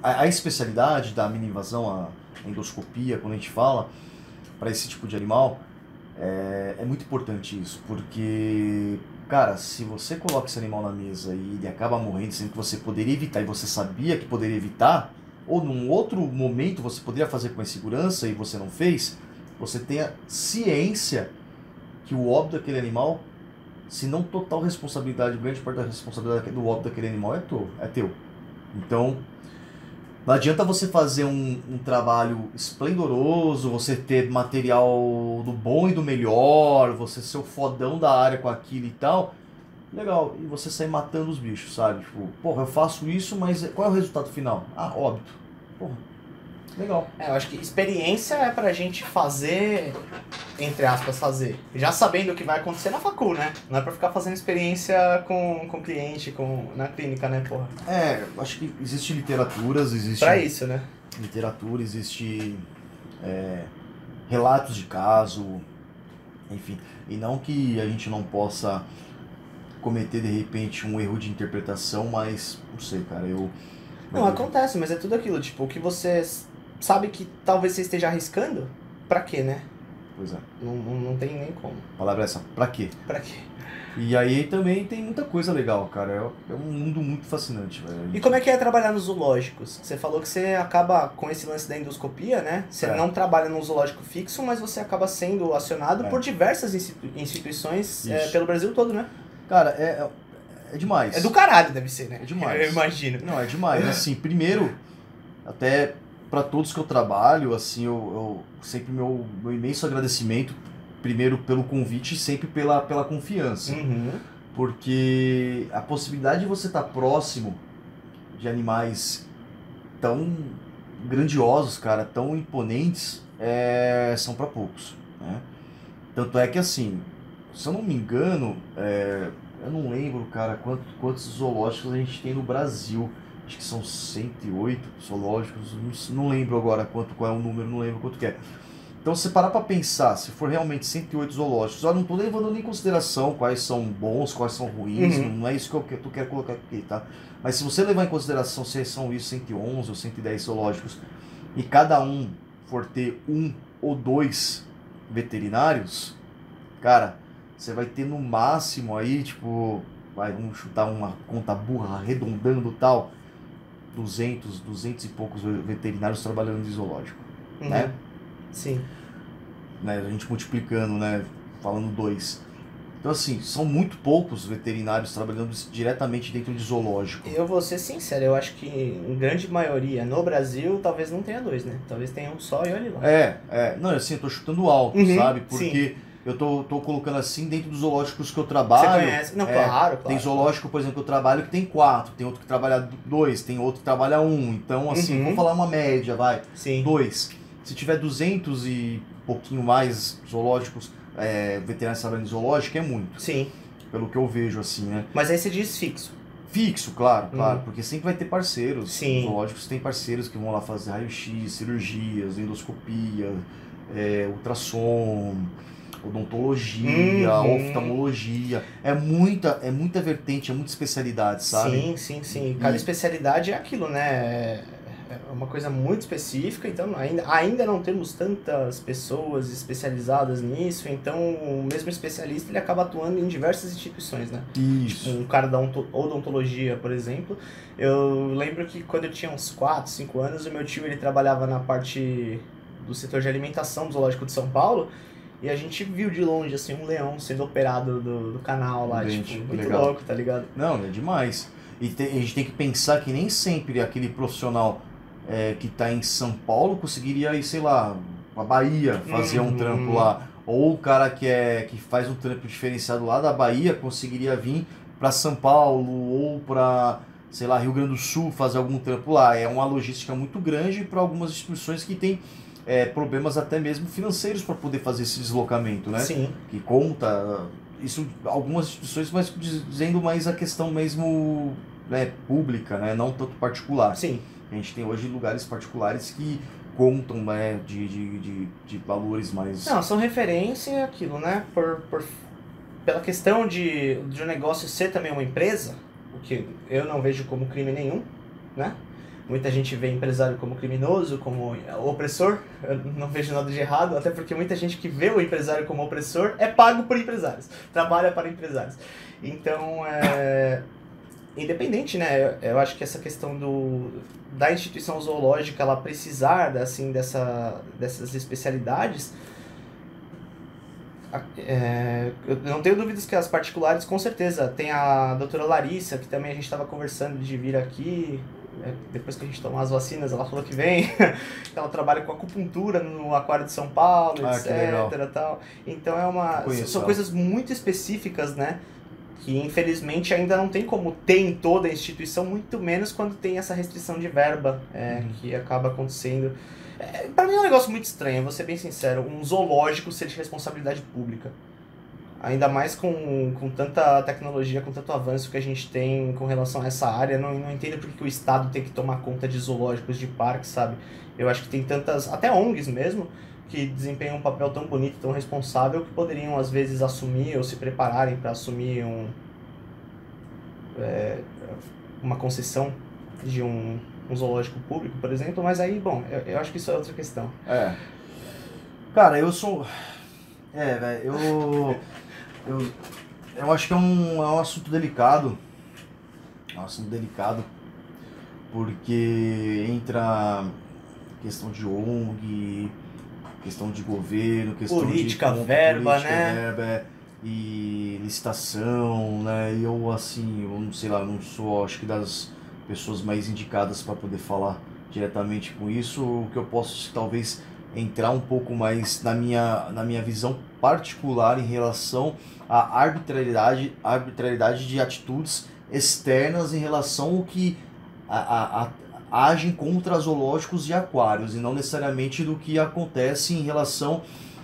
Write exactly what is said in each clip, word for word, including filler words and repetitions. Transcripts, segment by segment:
a, a especialidade da mini invasão, a endoscopia, quando a gente fala para esse tipo de animal, é, é muito importante isso, porque, cara, se você coloca esse animal na mesa e ele acaba morrendo, sendo que você poderia evitar e você sabia que poderia evitar, ou num outro momento você poderia fazer com mais segurança e você não fez, você tenha ciência que o óbito daquele animal, se não total responsabilidade, grande parte da responsabilidade do óbito daquele animal é teu. É teu. Então, não adianta você fazer um, um trabalho esplendoroso, você ter material do bom e do melhor, você ser o fodão da área com aquilo e tal. Legal, e você sair matando os bichos, sabe? Tipo, porra, eu faço isso, mas qual é o resultado final? Ah, óbito. Porra, legal. É, eu acho que experiência é pra gente fazer, entre aspas, fazer. Já sabendo o que vai acontecer na facul, né? Não é pra ficar fazendo experiência com o cliente, com, na clínica, né, porra? É, acho que existe literaturas, existe... Pra isso, né? Literatura, existe é, relatos de caso, enfim. E não que a gente não possa cometer, de repente, um erro de interpretação, mas, não sei, cara, eu... Não, acontece, mas é tudo aquilo, tipo, o que você sabe que talvez você esteja arriscando, pra quê, né? Pois é. Não, não, não tem nem como. A palavra é essa, pra quê? Pra quê? E aí também tem muita coisa legal, cara. É, é um mundo muito fascinante, velho. E como é que é trabalhar nos zoológicos? Você falou que você acaba com esse lance da endoscopia, né? Você É. não trabalha num zoológico fixo, mas você acaba sendo acionado É. por diversas institu- instituições é, Isso. pelo Brasil todo, né? Cara, é, é, é demais. É do caralho, deve ser, né? É demais. Eu imagino. Não, é demais. Assim, primeiro, até para todos que eu trabalho, assim, eu, eu sempre meu, meu imenso agradecimento, primeiro pelo convite e sempre pela, pela confiança. Uhum. Porque a possibilidade de você estar próximo de animais tão grandiosos, cara, tão imponentes, é, são para poucos, né? Tanto é que, assim, se eu não me engano, é, eu não lembro, cara, quanto, quantos zoológicos a gente tem no Brasil. Acho que são cento e oito zoológicos, não, não lembro agora quanto, qual é o número, não lembro quanto que é. Então, se você parar pra pensar, se for realmente cento e oito zoológicos, eu não tô levando nem em consideração quais são bons, quais são ruins, Uhum. não é isso que eu, que eu quero colocar aqui, tá? Mas se você levar em consideração se são isso cento e onze ou cento e dez zoológicos, e cada um for ter um ou dois veterinários, cara, você vai ter no máximo aí, tipo, vai, vamos chutar uma conta burra, arredondando tal, duzentos, duzentos e poucos veterinários trabalhando em zoológico, Uhum. né? Sim. Né? A gente multiplicando, né? Falando dois. Então, assim, são muito poucos veterinários trabalhando diretamente dentro de zoológico. Eu vou ser sincero, eu acho que em grande maioria no Brasil talvez não tenha dois, né? Talvez tenha um só e olhe lá. É, é. Não, assim, eu tô chutando alto, Uhum, sabe? Porque sim. eu tô, tô colocando assim dentro dos zoológicos que eu trabalho. Você conhece? Não, é, claro, claro. Tem zoológico, por exemplo, que eu trabalho que tem quatro, tem outro que trabalha dois, tem outro que trabalha um. Então, assim, Uhum. vamos falar uma média, vai. Sim. Dois. Se tiver duzentos e pouquinho mais zoológicos, é, veterinários trabalhando em zoológico, é muito. Sim. Pelo que eu vejo, assim, né? Mas aí você diz fixo. Fixo, claro, claro, Hum. porque sempre vai ter parceiros. Sim. Os zoológicos têm parceiros que vão lá fazer raio-x, cirurgias, endoscopia, é, ultrassom, odontologia, Uhum. oftalmologia. É muita, é muita vertente, é muita especialidade, sabe? Sim, sim, sim. Cada E- especialidade é aquilo, né? É é uma coisa muito específica, então ainda, ainda não temos tantas pessoas especializadas nisso, então o mesmo especialista ele acaba atuando em diversas instituições, né? Isso. Um cara da onto- odontologia, por exemplo, eu lembro que quando eu tinha uns quatro, cinco anos, o meu tio ele trabalhava na parte do setor de alimentação do Zoológico de São Paulo, e a gente viu de longe, assim, um leão sendo operado do, do canal lá, Dente, tipo, muito legal. louco, tá ligado? Não, é demais. E tem- a gente tem que pensar que nem sempre aquele profissional é, que está em São Paulo conseguiria ir, sei lá, pra Bahia fazer Uhum. um trampo lá. Ou o cara que, é, que faz um trampo diferenciado lá da Bahia conseguiria vir para São Paulo ou para, sei lá, Rio Grande do Sul fazer algum trampo lá. É uma logística muito grande para algumas instituições que têm é, problemas até mesmo financeiros para poder fazer esse deslocamento, né? Sim. Que conta isso algumas instituições, mas dizendo mais a questão mesmo, né, pública, né, não tanto particular. Sim. A gente tem hoje lugares particulares que contam, né, de, de, de, de valores mais... Não, são referência aquilo, né? Por, por, pela questão de, de o negócio ser também uma empresa, o que eu não vejo como crime nenhum, né? Muita gente vê empresário como criminoso, como opressor. Eu não vejo nada de errado, até porque muita gente que vê o empresário como opressor é pago por empresários, trabalha para empresários. Então, é... independente, né? Eu, eu acho que essa questão do, da instituição zoológica, ela precisar, assim, dessa, dessas especialidades, é, eu não tenho dúvidas que as particulares, com certeza, tem a doutora Larissa, que também a gente estava conversando de vir aqui, é, depois que a gente tomar as vacinas, ela falou que vem, ela trabalha com acupuntura no Aquário de São Paulo, Ah, etc. Tal. Então é uma, Conheço, são ó. coisas muito específicas, né? Que infelizmente ainda não tem como ter em toda a instituição, muito menos quando tem essa restrição de verba, é, Uhum. que acaba acontecendo. É, pra mim é um negócio muito estranho, vou ser bem sincero, um zoológico ser de responsabilidade pública. Ainda mais com, com tanta tecnologia, com tanto avanço que a gente tem com relação a essa área, não, não entendo por que o Estado tem que tomar conta de zoológicos, de parques, sabe? Eu acho que tem tantas, até O N Gs mesmo, que desempenham um papel tão bonito, tão responsável, que poderiam às vezes assumir ou se prepararem para assumir um, é, uma concessão de um, um zoológico público, por exemplo, mas aí, bom, eu, eu acho que isso é outra questão. É. Cara, eu sou. É, velho, eu. Eu, eu acho que é um, é um assunto delicado. É um assunto delicado. Porque entra questão de O N G, questão de governo, questão Política, de verba, política, né? verba, é, e licitação, né? E eu, assim, eu não sei lá, não sou, acho que das pessoas mais indicadas para poder falar diretamente com isso. O que eu posso, talvez, entrar um pouco mais na minha, na minha visão particular em relação à arbitrariedade, arbitrariedade de atitudes externas em relação ao que a, a, a, agem contra zoológicos e aquários, e não necessariamente do que acontece em relação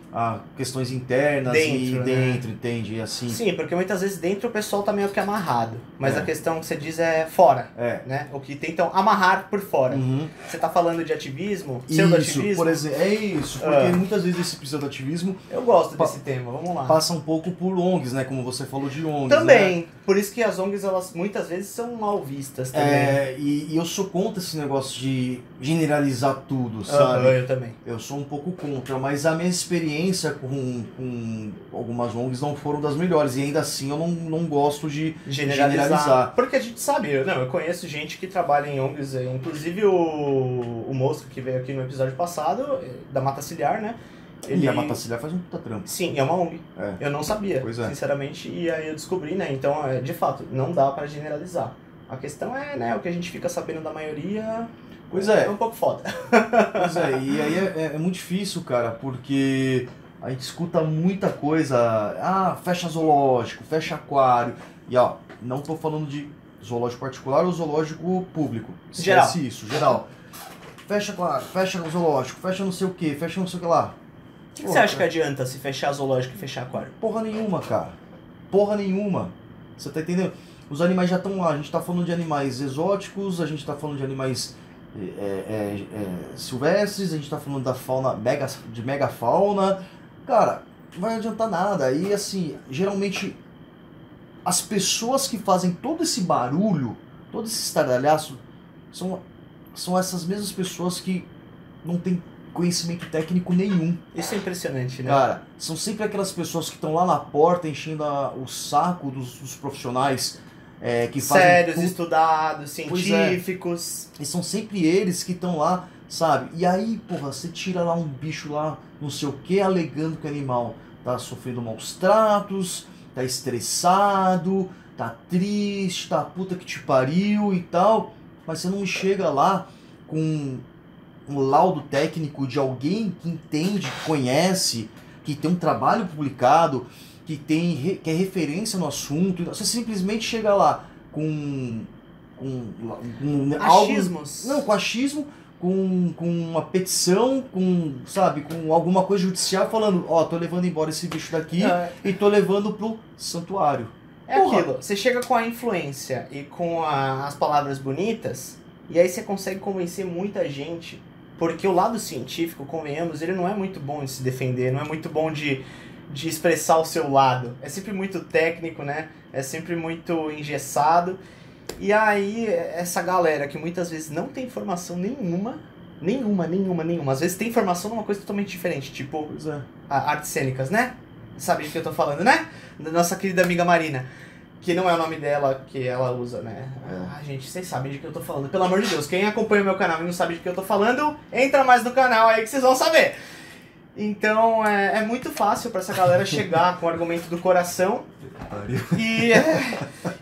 a questões internas Dentro, e né? dentro, entende? E assim, Sim, porque muitas vezes dentro o pessoal tá meio que amarrado, mas É. a questão que você diz é fora, é. né? O que tentam amarrar por fora. Uhum. Você tá falando de ativismo, Isso, pseudo-ativismo? por exemplo, é isso, porque Ah. muitas vezes esse pseudo-ativismo Eu gosto Pa- desse tema, vamos lá. passa um pouco por O N Gs, né? Como você falou de O N Gs, Também, né? por isso que as O N Gs, elas muitas vezes são mal vistas também. É, e, e eu sou contra esse negócio de generalizar tudo, Aham, sabe? eu também. Eu sou um pouco contra, mas a minha experiência com, com algumas O N Gs não foram das melhores, e ainda assim eu não, não gosto de Generalizar. generalizar. Porque a gente sabe, eu, não, eu conheço gente que trabalha em O N Gs, eh, inclusive o, o Mosca que veio aqui no episódio passado, eh, da Mata Ciliar, né? E a Mata Ciliar faz um puta trampo. Sim, é uma O N G. É. Eu não sabia, Pois é. sinceramente, e aí eu descobri, né? Então, é, de fato, não dá pra generalizar. A questão é, né, o que a gente fica sabendo da maioria Pois é. é um pouco foda. Pois é, e aí é, é- é muito difícil, cara, porque a gente escuta muita coisa, ah, fecha zoológico, fecha aquário, e ó, não tô falando de zoológico particular ou zoológico público, Geral. esquece isso, geral. Fecha aquário, fecha zoológico, fecha não sei o que, fecha não sei o que lá. O que, que você acha que adianta se fechar zoológico e fechar aquário? Porra nenhuma, cara. Porra nenhuma. Você tá entendendo? Os animais já estão lá. A gente tá falando de animais exóticos, a gente tá falando de animais é, é, é, silvestres, a gente tá falando da fauna, mega, de megafauna. Cara, não vai adiantar nada. E assim, geralmente as pessoas que fazem todo esse barulho, todo esse estardalhaço, são, são essas mesmas pessoas que não têm conhecimento técnico nenhum. Isso é impressionante, né? Cara, são sempre aquelas pessoas que estão lá na porta enchendo a- o saco dos, dos profissionais é, que fazem Sérios, tudo. estudados, Pois é. científicos. E são sempre eles que estão lá, sabe? E aí, porra, você tira lá um bicho lá, não sei o que, alegando que o animal tá sofrendo maus tratos, tá estressado, tá triste, tá puta que te pariu e tal. Mas você não chega lá com um laudo técnico de alguém que entende, que conhece, que tem um trabalho publicado, que tem re- que é referência no assunto. Você simplesmente chega lá com, com, com algo, Achismos. não, com achismo, com, com uma petição, com, sabe, com alguma coisa judicial falando, ó, tô levando embora esse bicho daqui É, e tô levando pro santuário. é Porra. aquilo, você chega com a influência e com a- as palavras bonitas, e aí você consegue convencer muita gente, porque o lado científico, convenhamos, ele não é muito bom de se defender, não é muito bom de, de expressar o seu lado. É sempre muito técnico, né? É sempre muito engessado. E aí, essa galera que muitas vezes não tem informação nenhuma, nenhuma, nenhuma, nenhuma. Às vezes tem informação numa coisa totalmente diferente, tipo Pois é. a- artes cênicas, né? Sabe de que eu tô falando, né? Da nossa querida amiga Marina. Que não é o nome dela que ela usa, né? É. Ah, gente, vocês sabem de que eu tô falando. Pelo amor de Deus, quem acompanha o meu canal e não sabe de que eu tô falando, entra mais no canal aí que vocês vão saber. Então, é, é muito fácil pra essa galera chegar com o argumento do coração e, é,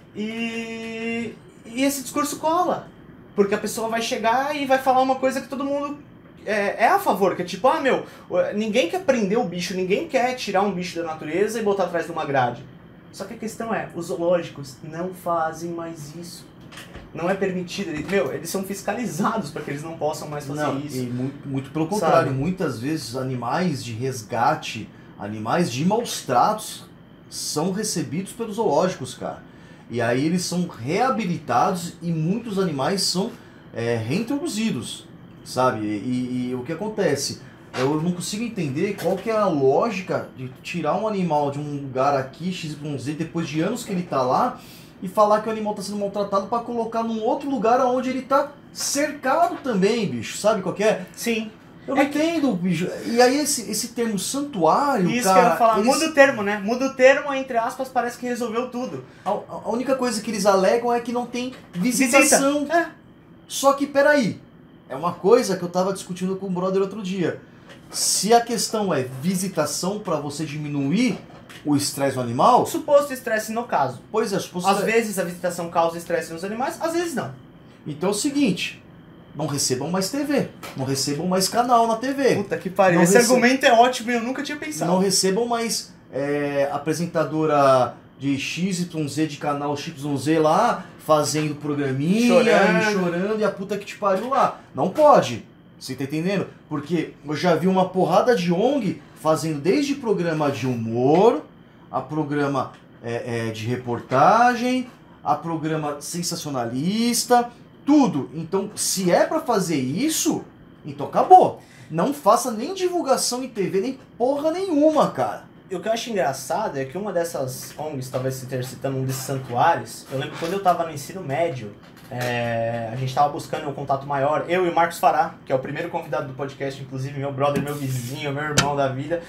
e, e esse discurso cola. Porque a pessoa vai chegar e vai falar uma coisa que todo mundo é, é a favor. Que é tipo, ah, meu, ninguém quer prender o bicho, ninguém quer tirar um bicho da natureza e botar atrás de uma grade. Só que a questão é, os zoológicos não fazem mais isso. Não é permitido. Eles, meu, eles são fiscalizados para que eles não possam mais fazer Não, isso. e muito, muito pelo contrário, Sabe? muitas vezes animais de resgate, animais de maus tratos, são recebidos pelos zoológicos, cara. E aí eles são reabilitados e muitos animais são é, reintroduzidos, sabe? E, e o que acontece? Eu não consigo entender qual que é a lógica de tirar um animal de um lugar aqui, X Y Z, depois de anos que ele tá lá, e falar que o animal está sendo maltratado para colocar num outro lugar onde ele tá cercado também, bicho. Sabe qual que é? Sim. Eu não É que- entendo, bicho. E aí esse, esse termo santuário, Isso cara... que eu ia falar. eles- Muda o termo, né? Muda o termo, entre aspas, parece que resolveu tudo. a, a única coisa que eles alegam é que não tem visitação. Visita. É. Só que, peraí, é uma coisa que eu tava discutindo com o brother outro dia. Se a questão é visitação para você diminuir o estresse do animal, O suposto estresse no caso. pois é, suposto Às é- vezes a visitação causa estresse nos animais, às vezes não. Então é o seguinte, não recebam mais T V, não recebam mais canal na T V, Puta que pariu. Não Esse recebe- argumento é ótimo e eu nunca tinha pensado. não recebam mais é, apresentadora de X Y Z, de canal X Y Z lá, fazendo programinha Chorando. e chorando e a puta que te pariu lá. Não pode, você tá entendendo? Porque eu já vi uma porrada de O N G fazendo desde programa de humor, a programa é, é, de reportagem, a programa sensacionalista, tudo. Então, se é pra fazer isso, então acabou. Não faça nem divulgação em T V, nem porra nenhuma, cara. E o que eu acho engraçado é que uma dessas O N Gs, talvez você esteja citando um desses santuários, eu lembro quando eu tava no ensino médio, é, a gente tava buscando um contato maior, eu e o Marcos Fará, que é o primeiro convidado do podcast, inclusive meu brother, meu vizinho, meu irmão da vida.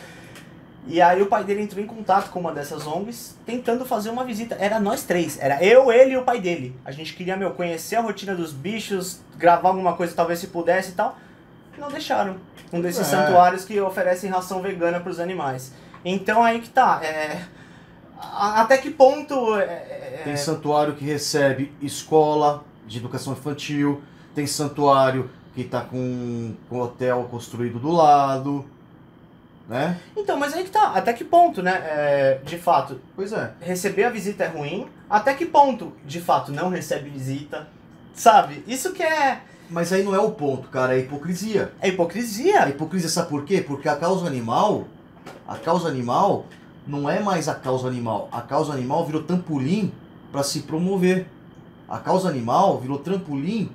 E aí o pai dele entrou em contato com uma dessas O N Gs, tentando fazer uma visita. Era nós três, era eu, ele e o pai dele. A gente queria, meu, conhecer a rotina dos bichos, gravar alguma coisa talvez se pudesse e tal. Não deixaram. Um desses É. santuários que oferecem ração vegana pros animais. Então aí que tá. É, a- até que ponto. É, é, Tem santuário que recebe escola de educação infantil, tem santuário que tá com, com hotel construído do lado, né? Então, mas aí que tá. Até que ponto, né? É, de fato, Pois é. receber a visita é ruim. Até que ponto, de fato, não recebe visita. Sabe? Isso que é. Mas aí não é o ponto, cara, é hipocrisia. É A hipocrisia. hipocrisia, sabe por quê? Porque a causa animal, a causa animal não é mais a causa animal. A causa animal virou trampolim para se promover. A causa animal virou trampolim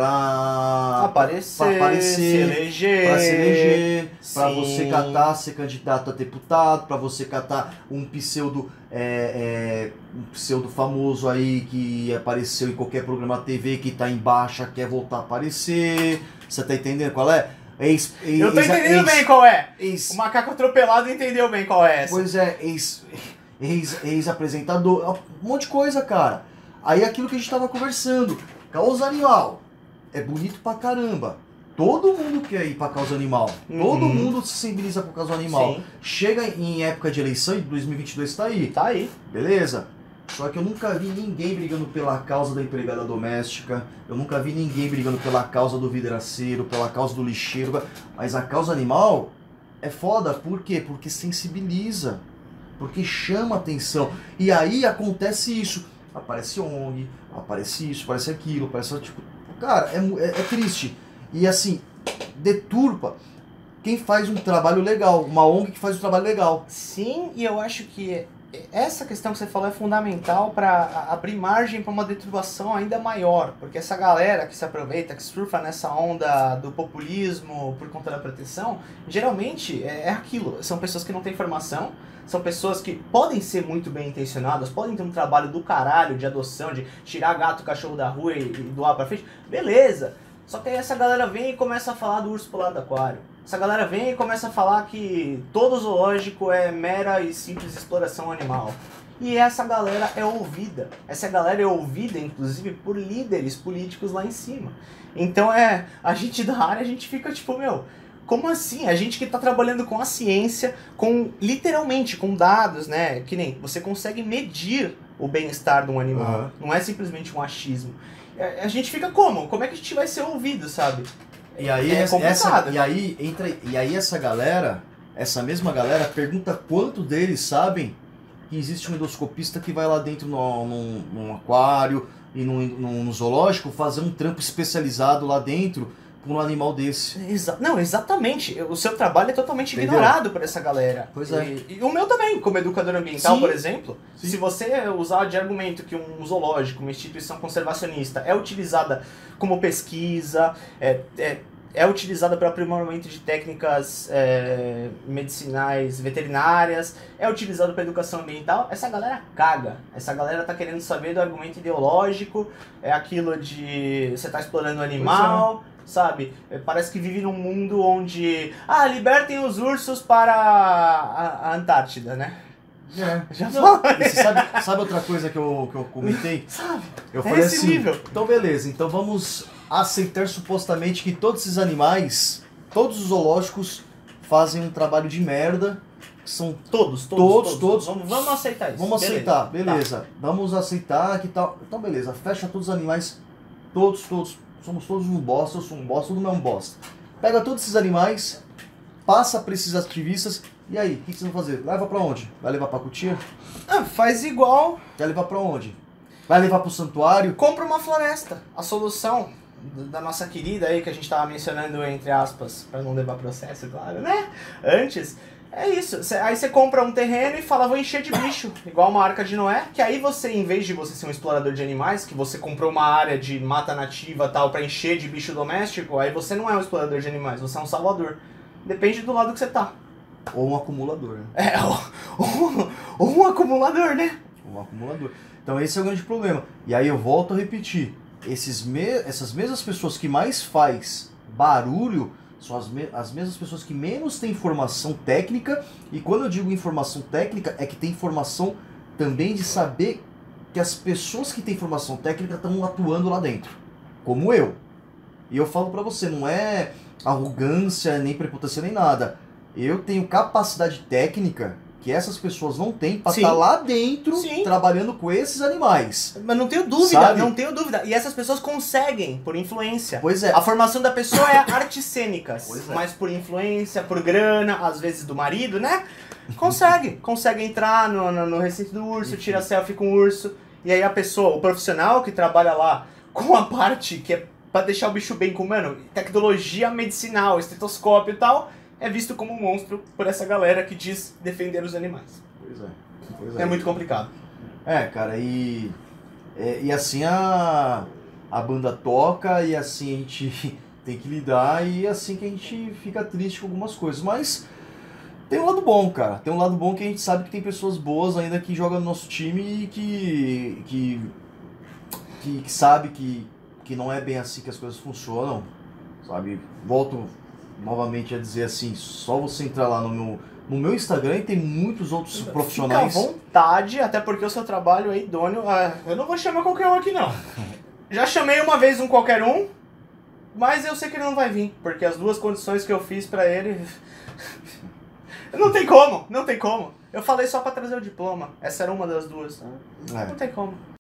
para Aparecer, pra aparecer, se eleger. para se eleger, para Sim. você catar ser candidato a deputado, para você catar um pseudo é, é, um pseudo famoso aí que apareceu em qualquer programa T V que tá em baixa, quer voltar a aparecer. Você tá entendendo qual é? Ex, ex, Eu tô ex- entendendo ex- bem qual é. ex- O macaco atropelado entendeu bem qual é essa. Pois é, ex, ex, ex-apresentador, um monte de coisa, cara. Aí aquilo que a gente tava conversando, causa animal, é bonito pra caramba. Todo mundo quer ir pra causa animal. Todo Uhum. mundo se sensibiliza por causa animal. Sim. Chega em época de eleição, e dois mil e vinte e dois tá aí, Tá aí. beleza? Só que eu nunca vi ninguém brigando pela causa da empregada doméstica, eu nunca vi ninguém brigando pela causa do vidraceiro, pela causa do lixeiro, mas a causa animal é foda, por quê? Porque sensibiliza, porque chama atenção. E aí acontece isso, aparece O N G, aparece isso, aparece aquilo, aparece tipo... Cara, é, mu- é, é triste. E assim, deturpa quem faz um trabalho legal, uma O N G que faz um trabalho legal. Sim, e eu acho que essa questão que você falou é fundamental para abrir margem para uma deturpação ainda maior, porque essa galera que se aproveita, que surfa nessa onda do populismo por conta da proteção, geralmente é, é aquilo, são pessoas que não têm formação, são pessoas que podem ser muito bem intencionadas, podem ter um trabalho do caralho de adoção, de tirar gato, cachorro da rua e, e doar pra frente, beleza, só que aí essa galera vem e começa a falar do urso polar do aquário. Essa galera vem e começa a falar que todo zoológico é mera e simples exploração animal. E essa galera é ouvida. Essa galera é ouvida, inclusive, por líderes políticos lá em cima. Então, é, a gente da área, a gente fica tipo, meu, como assim? A gente que tá trabalhando com a ciência, com, literalmente, com dados, né? Que nem, você consegue medir o bem-estar de um animal. Uhum. Não é simplesmente um achismo. A gente fica como? Como é que a gente vai ser ouvido, sabe? E aí, é essa, e, aí entra, e aí essa galera, essa mesma galera, pergunta quanto deles sabem que existe um endoscopista que vai lá dentro no, num, num aquário e num, num, num zoológico fazer um trampo especializado lá dentro com um animal desse. Exa não, exatamente. O seu trabalho é totalmente Entendeu? ignorado por essa galera. Pois é. E, e o meu também, como educador ambiental, Sim. por exemplo. Sim. Se você usar de argumento que um zoológico, uma instituição conservacionista é utilizada como pesquisa, é, é, é utilizada para aprimoramento de técnicas é, medicinais, veterinárias, é utilizado para educação ambiental, essa galera caga. Essa galera tá querendo saber do argumento ideológico, é aquilo de você tá explorando o animal, sabe? Parece que vive num mundo onde, ah, libertem os ursos para a, a Antártida, né? É. Já falei. E você sabe, sabe outra coisa que eu, que eu comentei? Sabe? Eu é falei esse assim, nível. Então beleza, então vamos aceitar supostamente que todos esses animais, todos os zoológicos fazem um trabalho de merda, que são todos, todos, todos, todos. todos. Vamos, vamos aceitar isso. Vamos beleza. aceitar, beleza. Tá. Vamos aceitar que tal. Então beleza, fecha todos os animais, todos, todos, somos todos um bosta, eu sou um bosta, todo mundo é um bosta. Pega todos esses animais, passa para esses ativistas. E aí, o que, que vocês vão fazer? Leva pra onde? Vai levar pra Cotia? Ah, faz igual. Vai levar pra onde? Vai levar pro santuário? Compra uma floresta. A solução da nossa querida aí, que a gente tava mencionando entre aspas, pra não levar processo, claro, né? Antes, é isso. Cê, aí você compra um terreno e fala, vou encher de bicho. Igual uma Arca de Noé. Que aí você, em vez de você ser um explorador de animais, que você comprou uma área de mata nativa tal pra encher de bicho doméstico, aí você não é um explorador de animais, você é um salvador. Depende do lado que você tá. Ou um acumulador, né? É, ou, ou, ou um acumulador, né? Um acumulador. Então esse é o grande problema. E aí eu volto a repetir. Esses me essas mesmas pessoas que mais faz barulho são as, me as mesmas pessoas que menos têm informação técnica. E quando eu digo informação técnica, é que tem informação também de saber que as pessoas que têm informação técnica estão atuando lá dentro. Como eu. E eu falo pra você, não é arrogância, nem prepotência, nem nada. Eu tenho capacidade técnica que essas pessoas não têm para estar lá dentro Sim. trabalhando com esses animais. Mas não tenho dúvida, Sabe? não tenho dúvida. E essas pessoas conseguem, por influência. Pois é. A formação da pessoa é artes cênicas, Pois é. mas por influência, por grana, às vezes do marido, né? Consegue. consegue entrar no, no, no recinto do urso, Enfim. tira selfie com o urso. E aí a pessoa, o profissional que trabalha lá com a parte que é pra deixar o bicho bem com, mano, tecnologia medicinal, estetoscópio e tal, é visto como um monstro por essa galera que diz defender os animais. Pois é. Pois é. É muito complicado. É, cara, e, é, e assim a, a banda toca e assim a gente tem que lidar e assim que a gente fica triste com algumas coisas. Mas tem um lado bom, cara. Tem um lado bom que a gente sabe que tem pessoas boas ainda que jogam no nosso time e que, que, que, que sabe que, que não é bem assim que as coisas funcionam, sabe? Volto novamente a dizer assim, só você entrar lá no meu, no meu Instagram e tem muitos outros Fica profissionais. Fica à vontade, até porque o seu trabalho é idôneo. Ah, eu não vou chamar qualquer um aqui não. Já chamei uma vez um qualquer um, mas eu sei que ele não vai vir, porque as duas condições que eu fiz pra ele... não tem como, não tem como. Eu falei só pra trazer o diploma, essa era uma das duas. É. Não tem como.